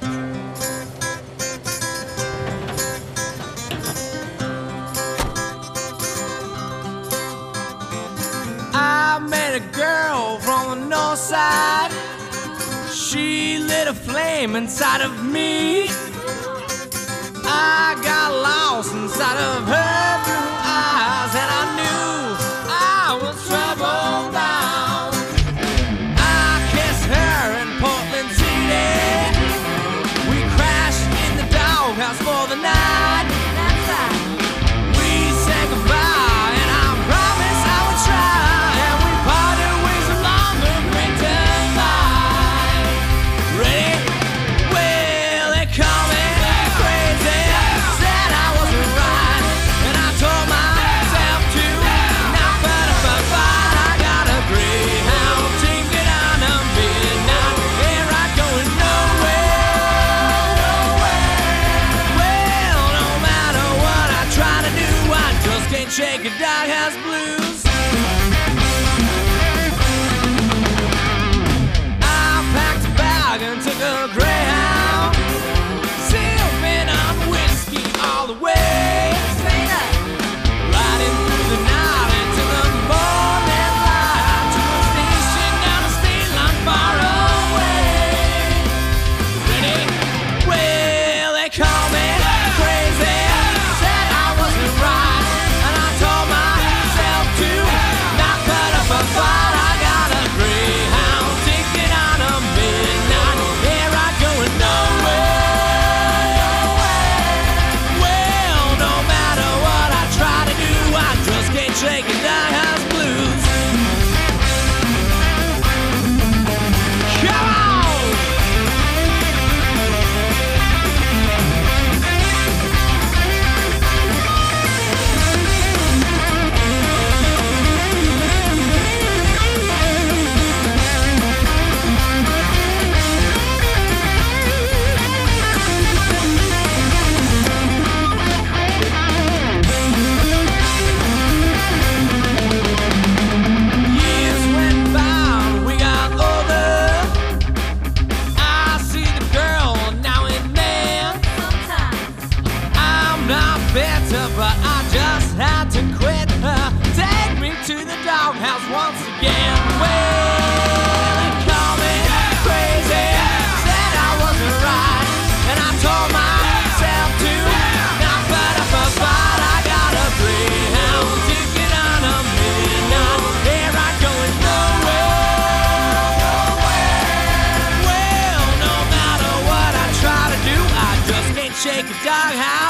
I met a girl from the north side. She lit a flame inside of me. I got lost inside of her blue eyes, and I knew I was trouble bound. I kissed her in Portland City. We crashed in the Doghouse for the night. That's right. We said goodbye, and I promised I would try. And we parted ways along the Great Divide. Ready? Well, they call me crazy. Said I wasn't right, and I told myself to not put up a fight. I got a Greyhound ticket on a midnight. Ain't right going nowhere, nowhere. Well, no matter what I try to do, I just can't shake a Doghouse blues. I packed a bag and took a Greyhound, sipping on whiskey all the way. Straight up. Riding through the night into the morning light to a station down the state line far away. Ready? Well, they call me crazy. Said I wasn't right, and I told myself to not put up a fight. I got a Greyhound ticket on a midnight. Here I going nowhere, nowhere. Well, no matter what I try to do, I just can't shake the Doghouse blues. Come on! Years went by, we got older. I see the girl now and then. Sometimes. I'm not better, but I just had to quit her. Take me to the Doghouse once again. Well, they call me crazy. Said I wasn't right, and I told myself to not put up a fight. I got a Greyhound ticket on a midnight. Here I going nowhere, nowhere. Well, no matter what I try to do, I just can't shake a Doghouse